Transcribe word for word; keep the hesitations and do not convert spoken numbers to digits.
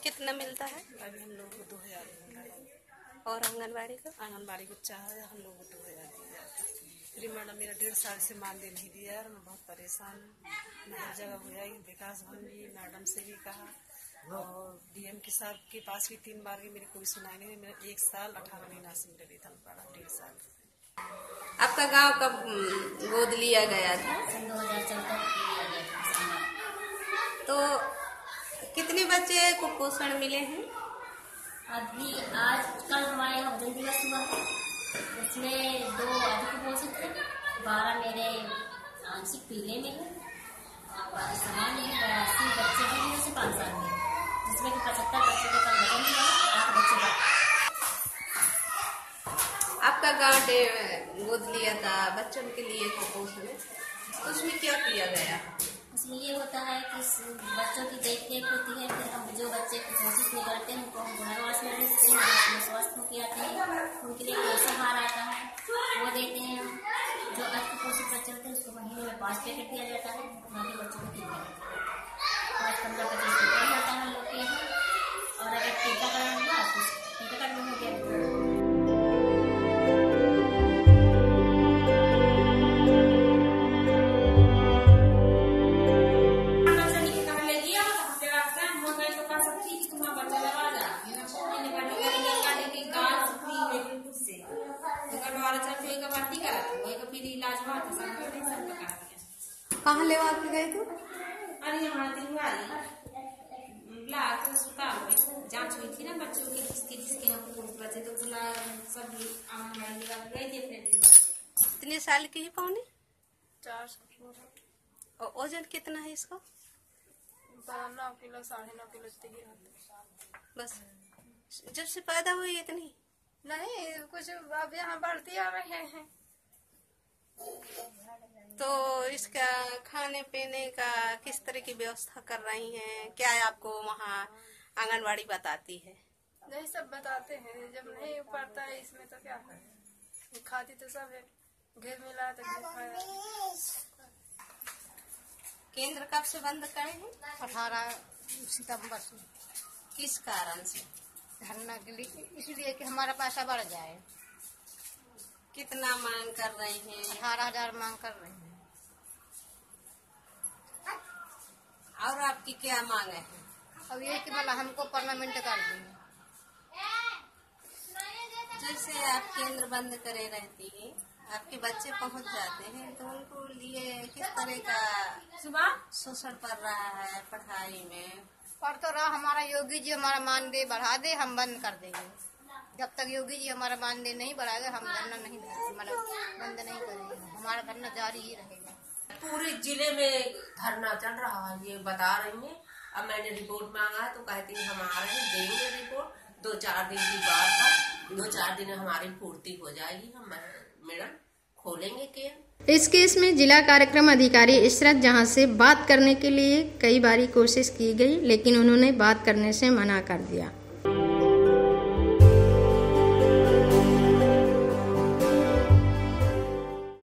कितना मिलता है? अभी हम लोग को दो हजार मिलता है। और आंगनबाड़ी का? आंगनबाड़ी को चाहे हम लोग को दो हजार दिया जाता है। फिर मैडम मेरा डेढ़ साल से मानदेय नहीं दिया यार, मैं बहुत परेशान हूँ। मैं हर जगह हो जाएगी, विकास भवन भी मैडम से भी कहा और डीएम के साहब के पास भी तीन बार की, मेरी कोई सुनाई नहीं। मेरा एक साल अठारह महीना से मेरा वेतन पड़ा, डेढ़ साल। आपका गांव कब गोद लिया गया था? सन दो हजार चौदह लिया गया था। तो कितने बच्चे कुपोषण मिले हैं? अभी आज कल हमारे यहाँ भोजन दिवस हुआ है, उसमें दो अधिक कुपोषित थे, बारह मेरे आंशिक पीले में है, बाकी समान है, बयासी बच्चे हैं जिनमें से पाँच साल में, जिसमें कि पचहत्तर बच्चों का कल भोजन दिया, आठ बच्चे। आपका गांव गोद लिया था बच्चों के लिए कुपोषण, उसमें क्या किया गया? उसमें ये होता है कि बच्चों की देख रेख होती है, फिर हम जो बच्चे कुपोषित निकलते हैं उनको हम पुनर्वास में भेजते हैं, उसमें स्वस्थ होकर आते हैं, उनके लिए पोषण आहार आता है वो देते हैं। जो अकुपोषित बच्चे होते हैं उसको महीने में पाँच पैकेट दिया जाता है, बाकी बच्चों को तीन पैकेट, पाँच पंद्रह पच्चीस रुपये जाता है हम लोग के यहाँ। और अगर टीकाकरण हुआ तो टीकाकरण में हो गया। कहाँ ले के गए थे? अरे हमारे तिलवारी ब्लॉक अस्पताल में जांच हुई थी ना बच्चों की, जिसके जिसके यहाँ कुपोषित बच्चे, तो खुला सब आंगनबाड़ी लेकर गए थे अपने। कितने साल की है पौनी? चार सौ। और वजन कितना है इसका? नौ किलो साढ़े नौ किलो तक। बस जब से पैदा हुई इतनी? नहीं, कुछ अब यहाँ बढ़ती आ रहे हैं। तो इसका खाने पीने का किस तरह की व्यवस्था कर रही हैं? क्या आपको वहाँ आंगनबाड़ी बताती है? नहीं, सब बताते हैं, जब नहीं पड़ता है इसमें तो क्या है, खाती तो सब है, घेर मिला तो घेर खाया। केंद्र कब से बंद करे हैं? अठारह सितंबर से। किस कारण से? धरना के लिए, इसलिए कि हमारा पैसा बढ़ जाए। कितना मांग कर रहे हैं? अठारह हजार मांग कर रहे हैं। और आपकी क्या मांग है? अब ये कि मतलब हमको परमानेंट कर दें। जैसे आप केंद्र बंद करे रहती है, आपके बच्चे पहुंच जाते हैं, तो उनको लिए किस तरह का सुबह शोषण पड़ रहा है पढ़ाई में? पर तो रहा हमारा योगी जी हमारा मानदेय बढ़ा दे, हम बंद कर देंगे। जब तक योगी जी हमारा मानदेय नहीं बढ़ाएगा हम धरना नहीं मतलब बंद नहीं करेंगे, हमारा धरना जारी ही रहेगा। पूरे जिले में धरना चल रहा है, ये बता रही हैं। अब मैंने रिपोर्ट मांगा है तो कहती है हम आ रहे हैं, देंगे रिपोर्ट। दो चार दिन की बात है, दो चार दिन हमारी पूर्ति हो जाएगी, हम मैडम खोलेंगे केंद्र। इस केस में जिला कार्यक्रम अधिकारी इशरत जहां से बात करने के लिए कई बारी कोशिश की गई, लेकिन उन्होंने बात करने से मना कर दिया।